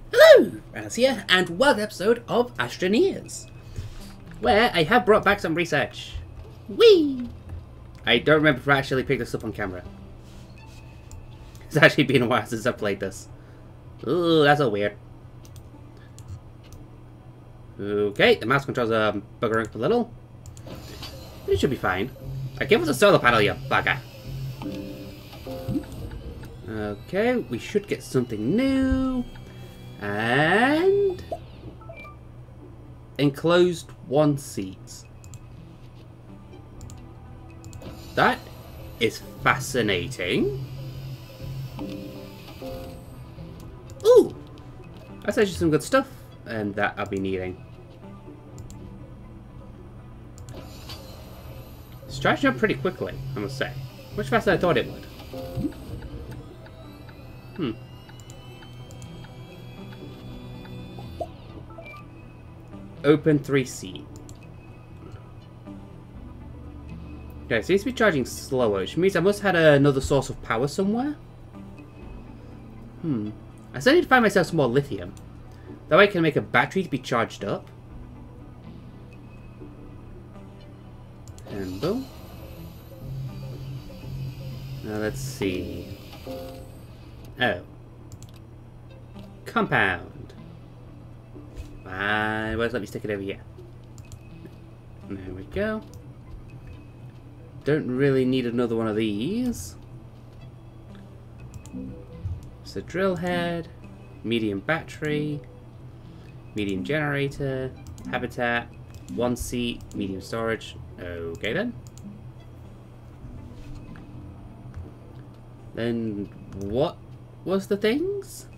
Hello, Ranos here, and welcome to an episode of Astroneers, where I have brought back some research. Whee! I don't remember if I actually picked this up on camera. It's actually been a while since I played this. Ooh, that's so weird. Okay, the mouse controls are buggering up a little. It should be fine. Give us a solar panel, you bugger. Okay, we should get something new. And enclosed 1 seat. That is fascinating. Ooh, that's actually some good stuff, and that I'll be needing. It's charging up pretty quickly, I must say. Much faster than I thought it would. Open 3C. Okay, it seems to be charging slower, which means I must have had another source of power somewhere. I still need to find myself some more lithium. That way I can make a battery to be charged up. And boom. Now let's see. Oh. Compound. Well, let me stick it over here. There we go. Don't really need another one of these. It's a drill head, medium battery, medium generator, habitat, 1 seat, medium storage. Okay then. Then what was the things?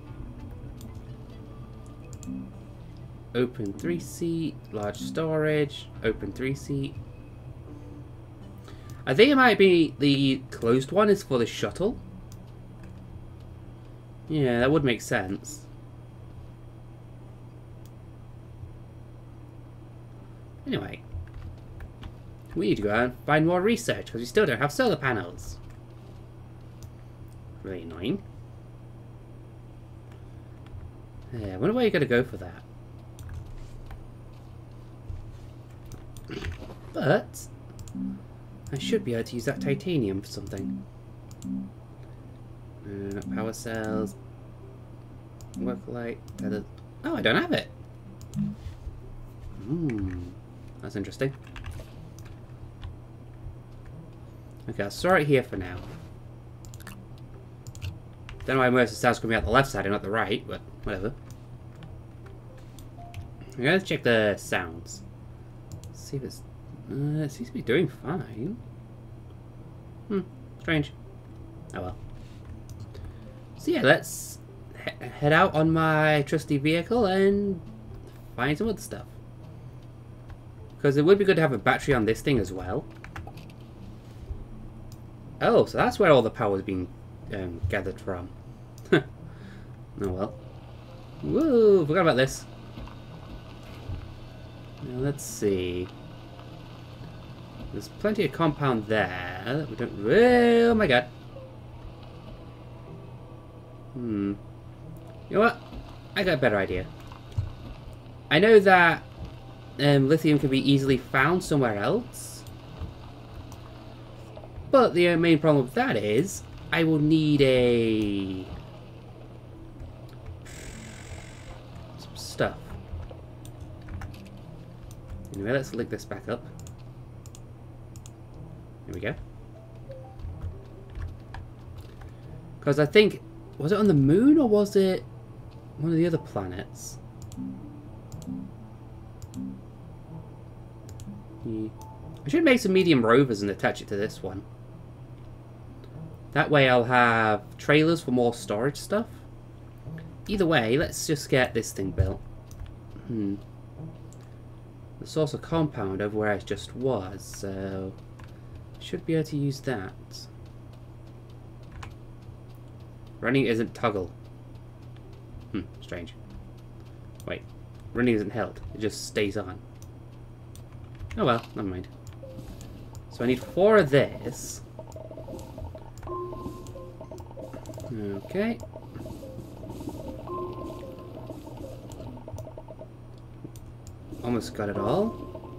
Open 3 seat, large storage, open 3 seat. I think it might be the closed one is for the shuttle. Yeah, that would make sense. Anyway, we need to go out and find more research because we still don't have solar panels. Really annoying. Yeah, I wonder where you're going to go for that. But I should be able to use that titanium for something. Power cells. Work light. Oh, I don't have it. That's interesting. Okay, I'll store it here for now. Don't know why most of the sound's coming out the left side and not the right, but whatever. Okay, let's check the sounds. See if it's... it seems to be doing fine. Strange. Oh well. So yeah, let's head out on my trusty vehicle and find some other stuff. Because it would be good to have a battery on this thing as well. Oh, so that's where all the power is being gathered from. Oh well. Woo, forgot about this. Now let's see. There's plenty of compound there that we don't... Oh my god. You know what? I got a better idea. I know that lithium can be easily found somewhere else. But the main problem with that is I will need some stuff. Anyway, let's link this back up. There we go. Because I think... Was it on the moon or was it one of the other planets? I should make some medium rovers and attach it to this one. That way I'll have trailers for more storage stuff. Either way, let's just get this thing built. The source of compound over where I just was, so... Should be able to use that. Running isn't toggle. Strange. Wait. Running isn't held. It just stays on. Oh well, never mind. So I need 4 of this. Okay. almost got it all.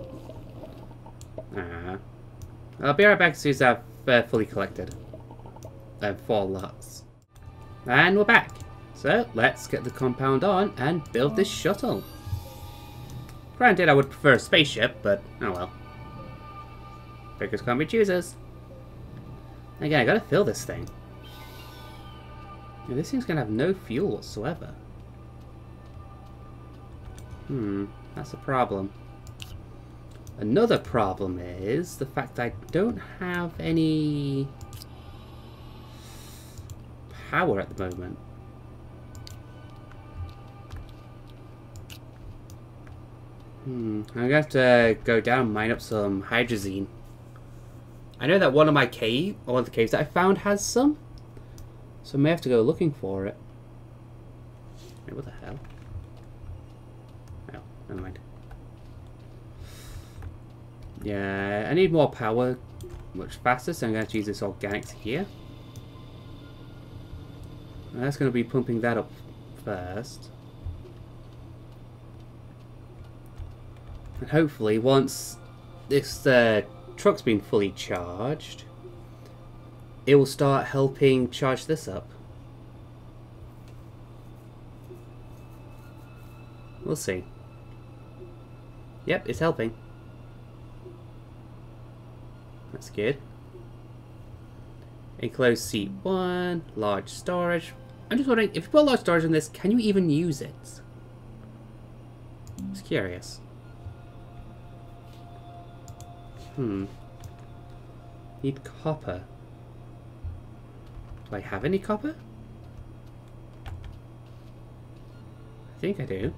I'll be right back as soon as I've fully collected. 4 lots. And we're back. So let's get the compound on and build this shuttle. Granted, I would prefer a spaceship, but oh well. Pickers can't be choosers. Again, I gotta fill this thing. This thing's gonna have no fuel whatsoever. That's a problem. Another problem is the fact I don't have any power at the moment. I'm gonna have to go down and mine up some hydrazine. I know that one of the caves that I found has some. So I may have to go looking for it. Wait, what the hell? Oh, never mind. Yeah, I need more power much faster, so I'm going to have to use this organics here. And that's going to be pumping that up first. And hopefully, once this truck's been fully charged, it will start helping charge this up. We'll see. Yep, it's helping. That's good. Enclosed seat 1, large storage. I'm just wondering, if you put large storage in this, can you even use it? Just curious. Need copper. Do I have any copper? I think I do.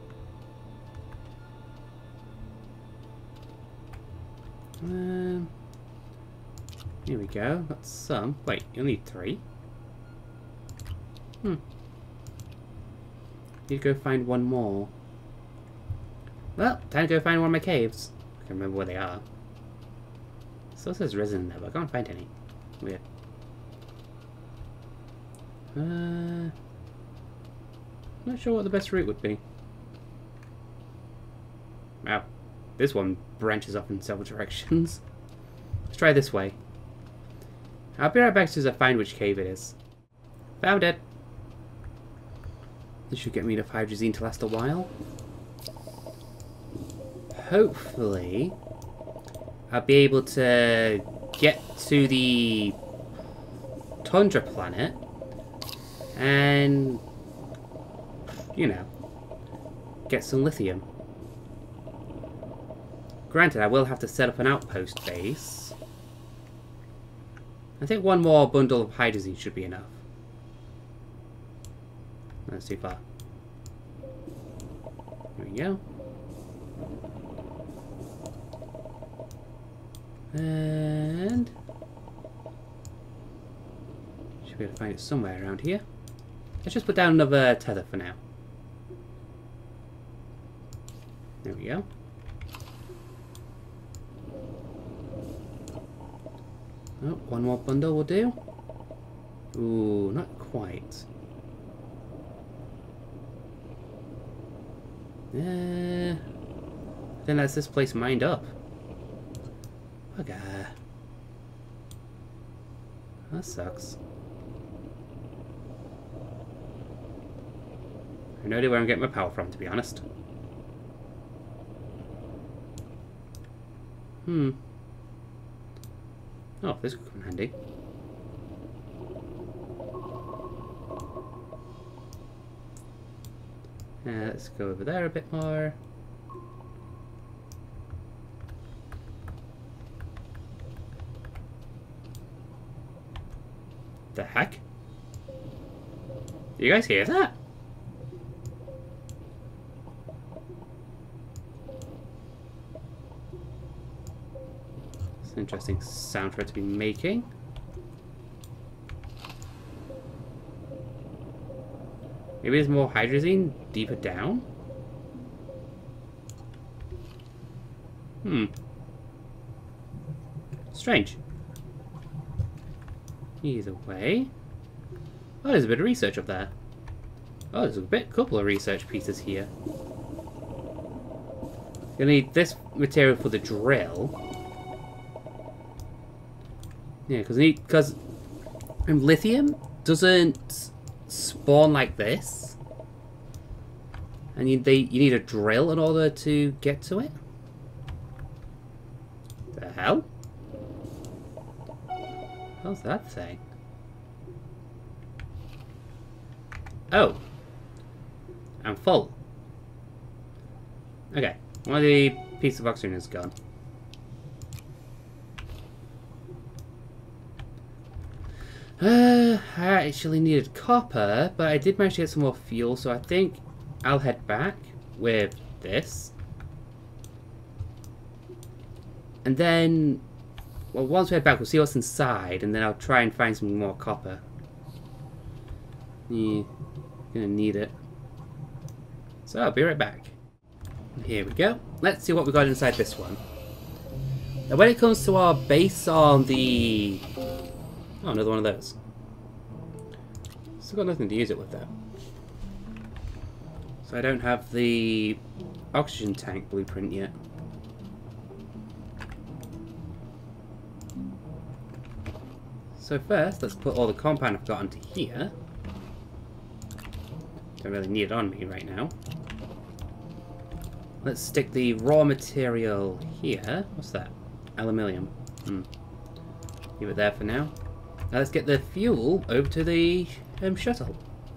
Here we go. Got some. Wait, you'll need 3. Need to go find one more. Well, time to go find one of my caves. I can't remember where they are. Still says resin there, but I can't find any. Weird. Not sure what the best route would be. Wow. This one branches off in several directions. Let's try this way. I'll be right back as soon as I find which cave it is. Found it! This should get me enough hydrazine to last a while. Hopefully, I'll be able to get to the Tundra planet and, you know, get some lithium. Granted, I will have to set up an outpost base. I think one more bundle of hydrazine should be enough. That's too far. There we go. And should be able to find it somewhere around here. Let's just put down another tether for now. There we go. Oh, one more bundle will do. Ooh, not quite. Then that's this place mined up. Bugger. That sucks. I have no idea where I'm getting my power from, to be honest. Oh, this could come in handy. Let's go over there a bit more. The heck? Do you guys hear that? It's an interesting sound for it to be making. Maybe there's more hydrazine deeper down? Strange. Either way. Oh, there's a bit of research up there. Oh, there's a couple of research pieces here. You'll need this material for the drill. Yeah, because lithium doesn't spawn like this. And you need a drill in order to get to it? The hell? What's that thing? Oh. I'm full. Okay. One of the pieces of oxygen is gone. I actually needed copper, but I did manage to get some more fuel, so I think I'll head back with this. And then, well, once we head back, we'll see what's inside, and then I'll try and find some more copper. Yeah, gonna need it. So I'll be right back. Here we go. Let's see what we got inside this one. Now when it comes to our base on the... Oh, another one of those. Still got nothing to use it with though. So I don't have the oxygen tank blueprint yet. So first, let's put all the compound I've got onto here. Don't really need it on me right now. Let's stick the raw material here. What's that? Aluminium. Leave it there for now. Now let's get the fuel over to the shuttle.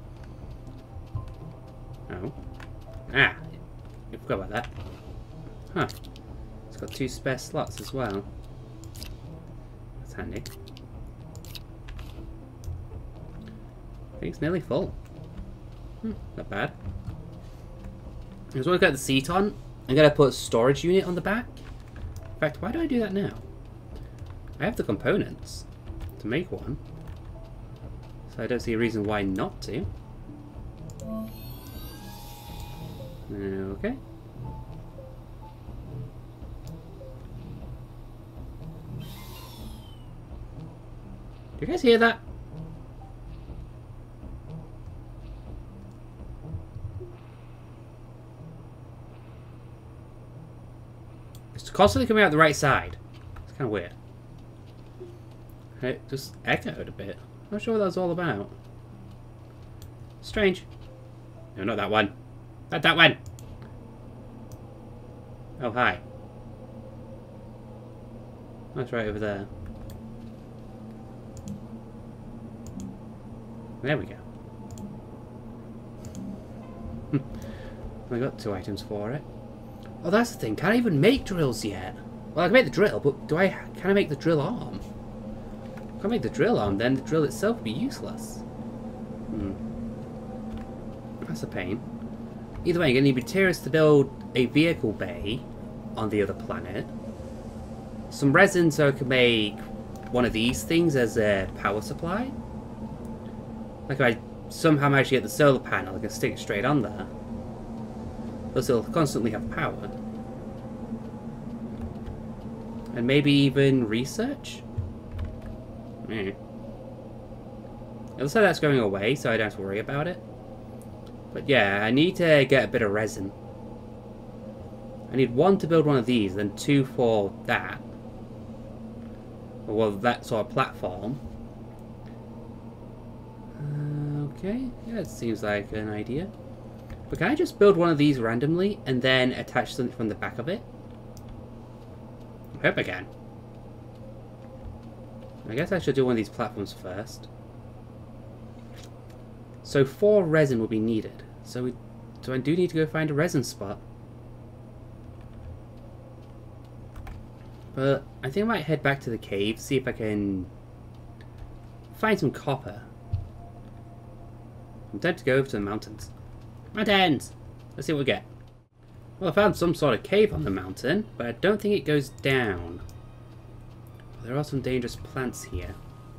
Oh. Ah! I forgot about that. Huh. It's got 2 spare slots as well. That's handy. I think it's nearly full. Not bad. As well as got the seat on, I'm going to put a storage unit on the back. In fact, why do I do that now? I have the components to make one. So I don't see a reason why not to. Okay. Do you guys hear that? It's constantly coming out the right side. It's kind of weird. It just echoed a bit. I'm not sure what that was all about. Strange. No, not that one. Not that one. Oh, hi. That's right over there. There we go. I got 2 items for it. Oh, that's the thing. Can't I even make drills yet? Well, I can make the drill, but can I make the drill arm? If I make the drill arm, then the drill itself would be useless. That's a pain. Either way, you're going to need materials to build a vehicle bay on the other planet. Some resin so I can make one of these things as a power supply. Like if I somehow manage to get the solar panel, I can stick it straight on there. Thus it'll constantly have power. And maybe even research? It looks like that's going away, so I don't have to worry about it. But yeah, I need to get a bit of resin. I need 1 to build one of these, then 2 for that. Well, that sort of platform. Okay, yeah, it seems like an idea. But can I just build one of these randomly and then attach something from the back of it? I hope I can. I guess I should do one of these platforms first. So 4 resin will be needed. So I do need to go find a resin spot. But I think I might head back to the cave, see if I can find some copper. I'm tempted to go over to the mountains. Mountains! Let's see what we get. Well, I found some sort of cave on the mountain, but I don't think it goes down. There are some dangerous plants here.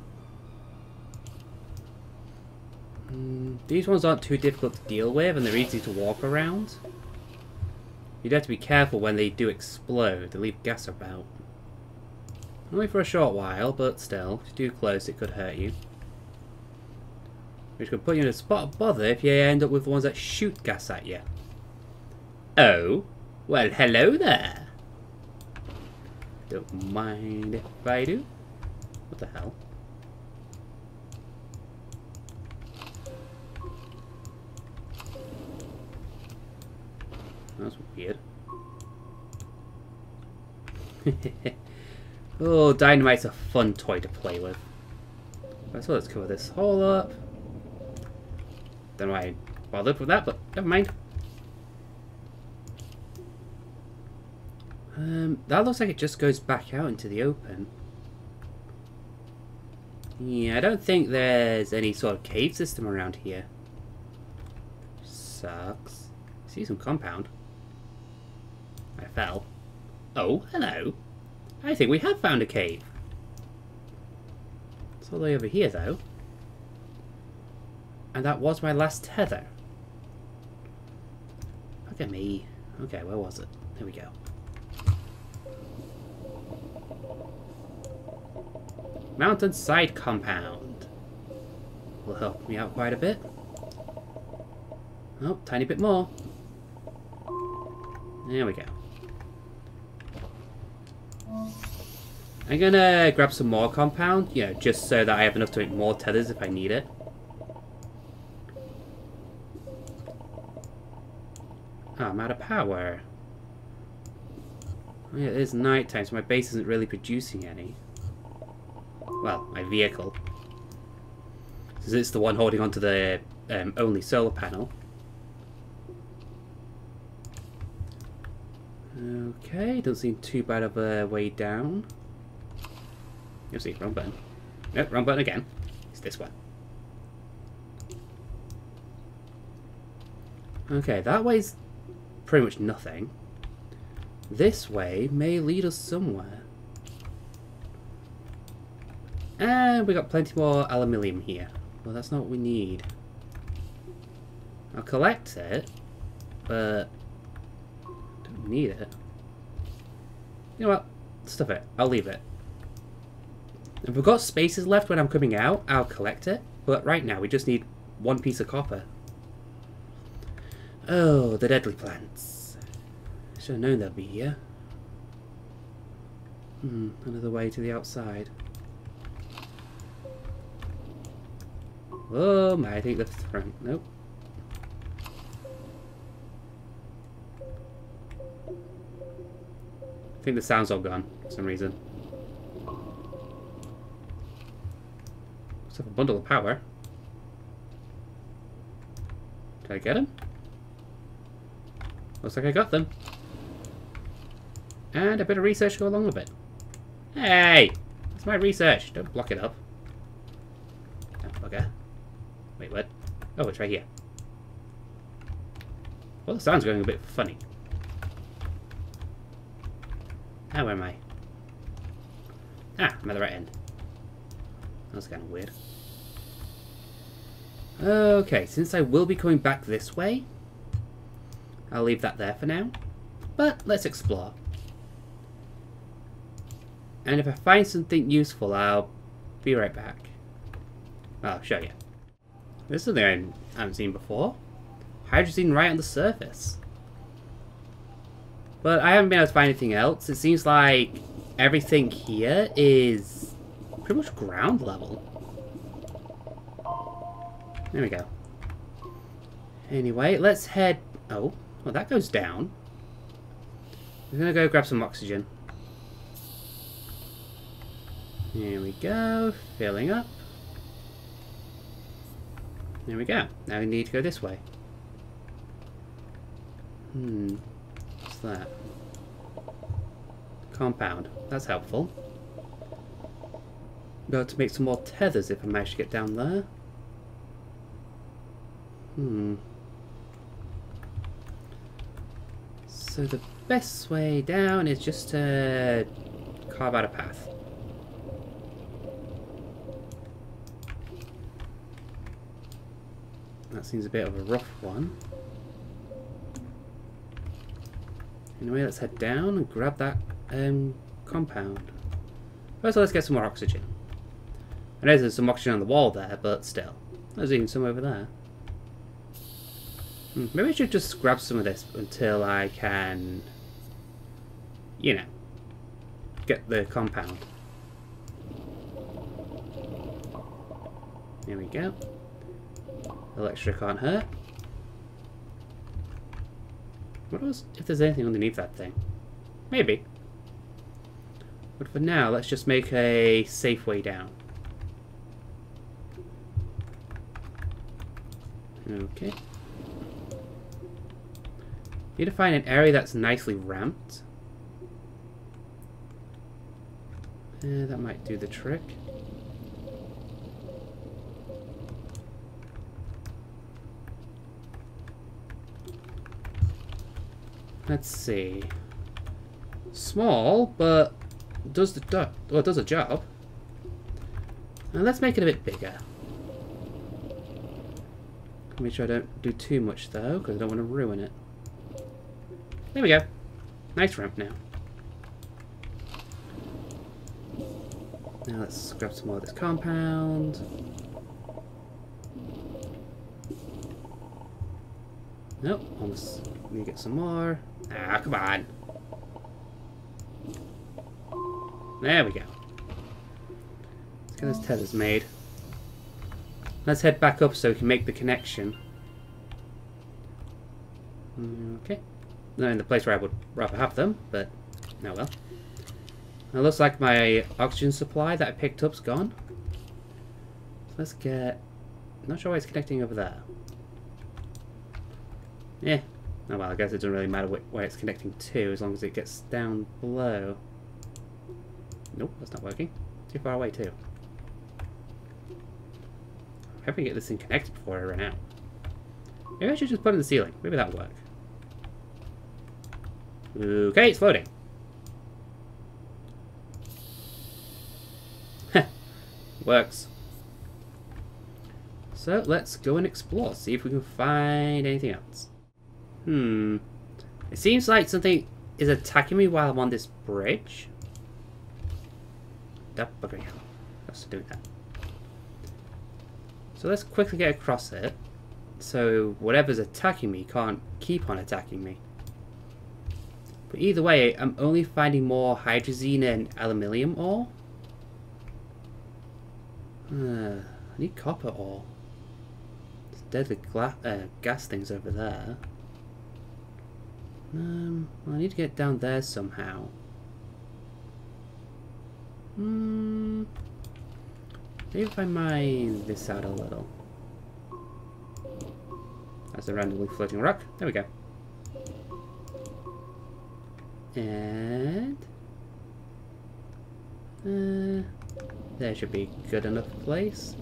These ones aren't too difficult to deal with, and they're easy to walk around. You'd have to be careful when they do explode. They leave gas about. Only for a short while, but still, if you're too close it could hurt you. Which could put you in a spot of bother if you end up with the ones that shoot gas at you. Oh? Well, hello there. Don't mind if I do. What the hell? That's weird. Oh, dynamite's a fun toy to play with. So let's cover this hole up. Don't know why I bothered with that, but never mind. That looks like it just goes back out into the open. Yeah, I don't think there's any sort of cave system around here. Sucks. See some compound. I fell. Oh, hello. I think we have found a cave. It's all the way over here, though. And that was my last tether. Look at me. Okay, where was it? There we go. Mountainside compound. Will help me out quite a bit. Oh, tiny bit more. There we go. I'm gonna grab some more compound, you know, just so that I have enough to make more tethers if I need it. Oh, I'm out of power. Oh, yeah, it is night time, so my base isn't really producing any. Well, my vehicle. Because it's the one holding onto the only solar panel. Okay, doesn't seem too bad of a way down. You'll see, wrong button. Nope, wrong button again. It's this one. Okay, that way's pretty much nothing. This way may lead us somewhere. And we got plenty more aluminium here. Well, that's not what we need. I'll collect it, but don't need it. You know what? Stuff it. I'll leave it. If we've got spaces left when I'm coming out, I'll collect it. But right now, we just need one piece of copper. Oh, the deadly plants. I should have known they'd be here. Another way to the outside. Oh, I think that's the front. Nope. I think the sound's all gone for some reason. Looks like a bundle of power. Did I get them? Looks like I got them. And a bit of research to go along with it. Hey! That's my research. Don't block it up. Oh, bugger. Wait, what? Oh, it's right here. Well, the sound's going a bit funny. Ah, where am I? Ah, I'm at the right end. That's kind of weird. Okay, since I will be coming back this way, I'll leave that there for now. But let's explore. And if I find something useful, I'll be right back. I'll show you. This is something I haven't seen before. Hydrogen right on the surface. But I haven't been able to find anything else. It seems like everything here is pretty much ground level. There we go. Anyway, let's head... Oh, well that goes down. We're gonna go grab some oxygen. Here we go, filling up. There we go. Now we need to go this way. What's that? Compound. That's helpful. Got to make some more tethers if I manage to get down there. So the best way down is just to carve out a path. That seems a bit of a rough one. Anyway, let's head down and grab that compound. First, let's get some more oxygen. I know there's some oxygen on the wall there, but still. There's even some over there. Maybe I should just grab some of this until I can you know, get the compound. There we go. Electric can't hurt. What was if there's anything underneath that thing? Maybe. But for now, let's just make a safe way down. Okay. Need to find an area that's nicely ramped. That might do the trick. Let's see. Small, but does does a job. And let's make it a bit bigger. Make sure I don't do too much though, because I don't want to ruin it. There we go. Nice ramp now. Now let's grab some more of this compound. Nope, almost need to get some more. Ah, come on. There we go. Let's get those tethers made. Let's head back up so we can make the connection. Okay. Not in the place where I would rather have them, but oh well. It looks like my oxygen supply that I picked up's gone. So let's get... Not sure why it's connecting over there. Yeah. Oh well, I guess it doesn't really matter where it's connecting to, as long as it gets down below. Nope, that's not working. Too far away too. I hope we get this thing connected before I run out. Maybe I should just put it in the ceiling. Maybe that'll work. Okay, it's floating. Works. So let's go and explore, see if we can find anything else. It seems like something is attacking me while I'm on this bridge. That bugger hell. Let's do that. So let's quickly get across it, so whatever's attacking me can't keep on attacking me. But either way, I'm only finding more hydrazine and aluminium ore. I need copper ore. There's deadly gas things over there. Well, I need to get down there somehow. Maybe if I mine this out a little. That's a randomly floating rock. There we go. And there should be a good enough place.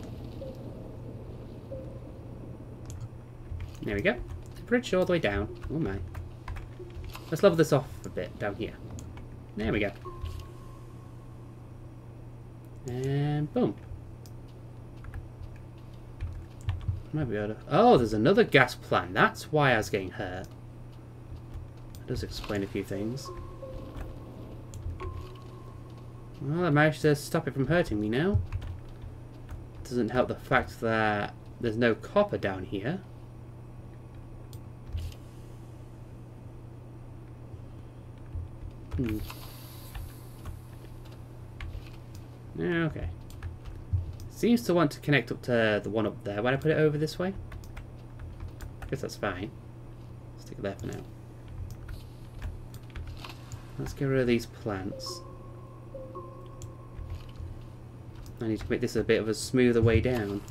There we go. The bridge all the way down. Oh my. Let's level this off a bit down here. There we go. And boom. Might be able to... Oh, there's another gas plant. That's why I was getting hurt. That does explain a few things. Well, I managed to stop it from hurting me now. Doesn't help the fact that there's no copper down here. Okay. Seems to want to connect up to the one up there when I put it over this way. Guess that's fine. Stick it there for now. Let's get rid of these plants. I need to make this a bit of a smoother way down.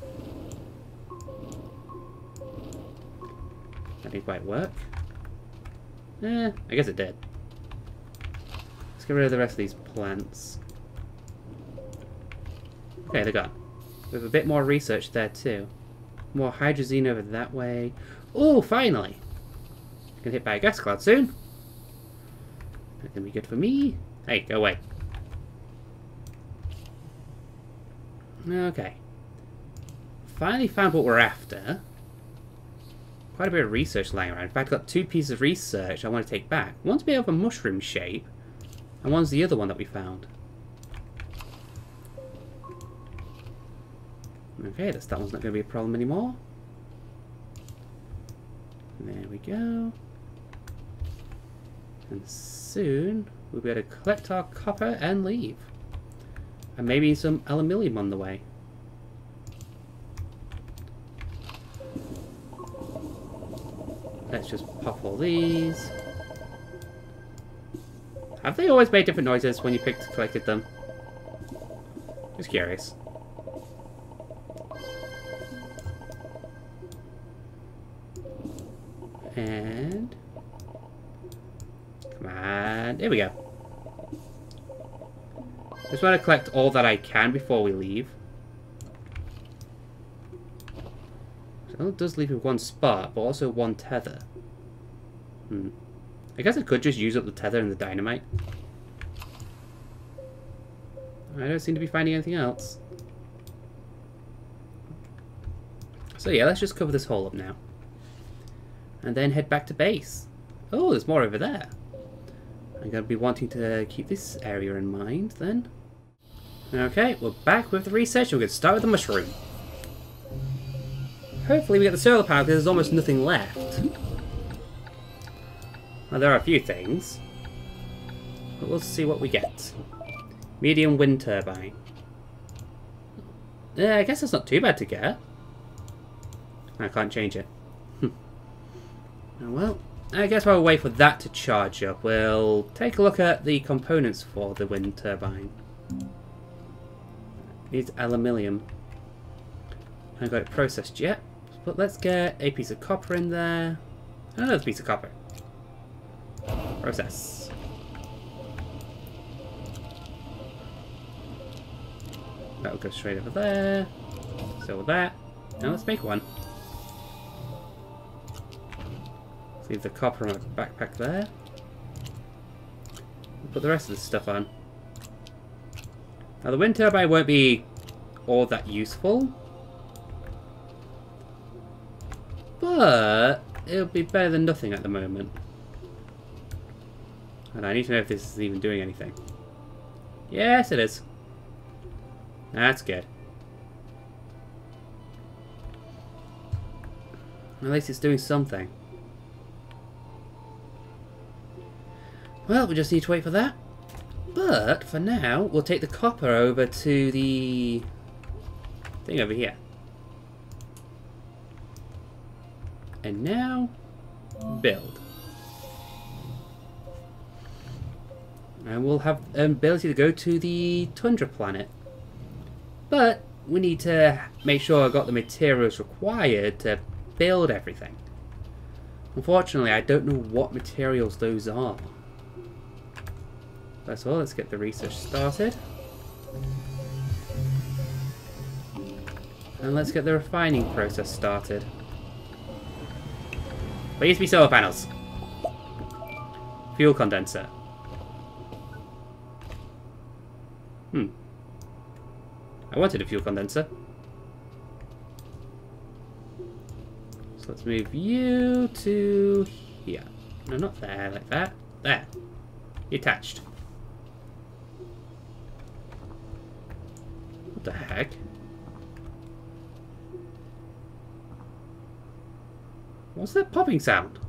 That didn't quite work. I guess it did. Let's get rid of the rest of these plants. Okay, they're gone. We have a bit more research there too. More hydrazine over that way. Oh, finally! Get hit by a gas cloud soon. That's gonna be good for me. Hey, go away. Okay. Finally found what we're after. Quite a bit of research lying around. In fact, I've got 2 pieces of research I want to take back. One's a bit of a mushroom shape, and one's the other one that we found. Okay, that one's not going to be a problem anymore. There we go. And soon we'll be able to collect our copper and leave. And maybe some aluminium on the way. Let's just pop all these. Have they always made different noises when you collected them? Just curious. And... come on. There we go. Just want to collect all that I can before we leave. So it does leave me one spot, but also one tether. I guess I could just use up the tether and the dynamite. I don't seem to be finding anything else. So yeah, let's just cover this hole up now. And then head back to base. Oh, there's more over there. I'm going to be wanting to keep this area in mind then. Okay, we're back with the research. We're going to start with the mushroom. Hopefully we get the solar panel because there's almost nothing left. Well, there are a few things. But we'll see what we get. Medium wind turbine. Yeah, I guess that's not too bad to get. I can't change it. Well, I guess while we wait for that to charge up, we'll take a look at the components for the wind turbine. Needs aluminium. I haven't got it processed yet, but let's get a piece of copper in there. Another piece of copper. Process. That'll go straight over there. So with that. Now let's make one. Leave the copper in my backpack there. Put the rest of the stuff on. Now the wind turbine won't be all that useful, but it'll be better than nothing at the moment. And I need to know if this is even doing anything. Yes, it is. That's good. At least it's doing something. Well, we just need to wait for that. But for now, we'll take the copper over to the thing over here. And now, build. And we'll have the ability to go to the tundra planet. But we need to make sure I've got the materials required to build everything. Unfortunately, I don't know what materials those are. First of all, let's get the research started. And let's get the refining process started. Please be solar panels. Fuel condenser. I wanted a fuel condenser. So let's move you to here. No, not there, like that. There. Attached. What the heck? What's that popping sound?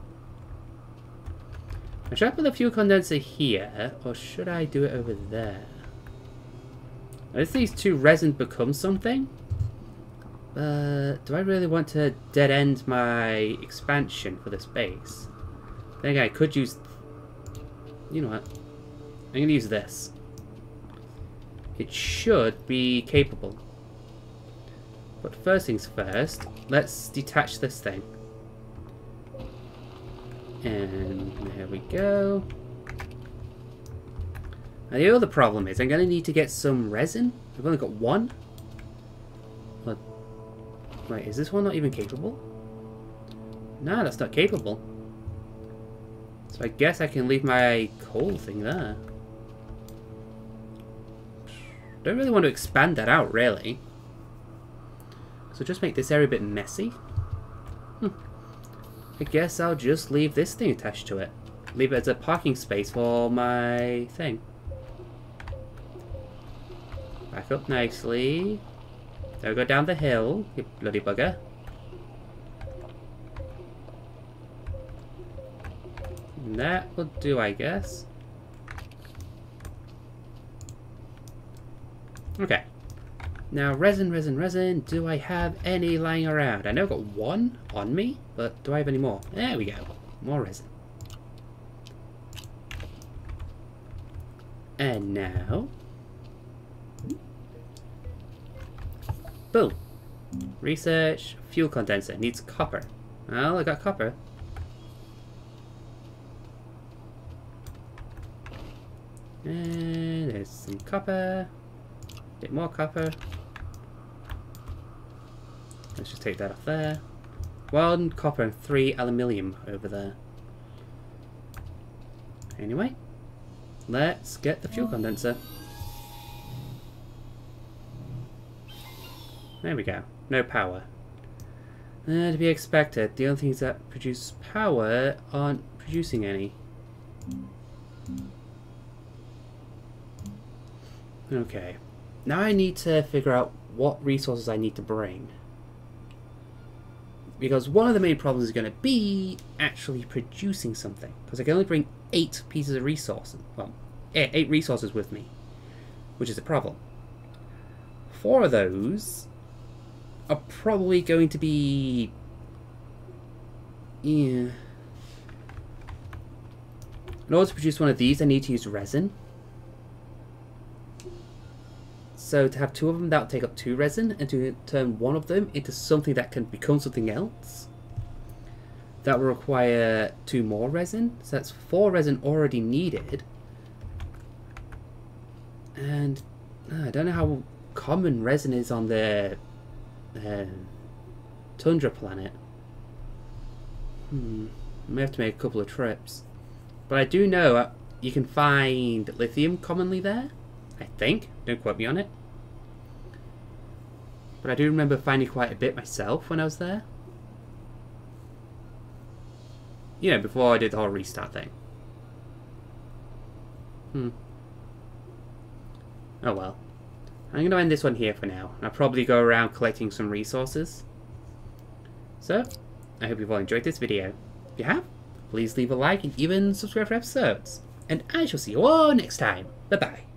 Should I put the fuel condenser here, or should I do it over there? If these two resin become something, do I really want to dead end my expansion for this base? Then again, I could use... You know what? I'm going to use this. It should be capable. But first things first, let's detach this thing. And there we go. Now the other problem is I'm going to need to get some resin. I've only got one. But, wait, is this one not even capable? No, that's not capable. So I guess I can leave my coal thing there. Don't really want to expand that out, really. So just make this area a bit messy. I guess I'll just leave this thing attached to it. Leave it as a parking space for my thing. Back up nicely. Don't go down the hill, you bloody bugger. That will do, I guess. Okay. Now, resin. Do I have any lying around? I know I've got one on me, but do I have any more? There we go. More resin. And now... boom. Research. Fuel condenser. Needs copper. Well, I got copper. And there's some copper. Bit more copper. Let's just take that off there. 1 copper and 3 aluminium over there. Anyway, let's get the fuel condenser. There we go. No power. To be expected. The only things that produce power aren't producing any. Okay. Now I need to figure out what resources I need to bring. Because one of the main problems is going to be actually producing something. Because I can only bring 8 pieces of resources. Well, 8 resources with me. Which is a problem. 4 of those are probably going to be... yeah. In order to produce one of these, I need to use resin. So to have 2 of them, that will take up 2 resin, and to turn one of them into something that can become something else, that will require 2 more resin. So that's 4 resin already needed. And I don't know how common resin is on the tundra planet. I may have to make a couple of trips. But I do know you can find lithium commonly there. I think. Don't quote me on it. But I do remember finding quite a bit myself when I was there. You know, before I did the whole restart thing. Oh well. I'm going to end this one here for now. I'll probably go around collecting some resources. So, I hope you've all enjoyed this video. If you have, please leave a like and even subscribe for episodes. And I shall see you all next time. Bye bye.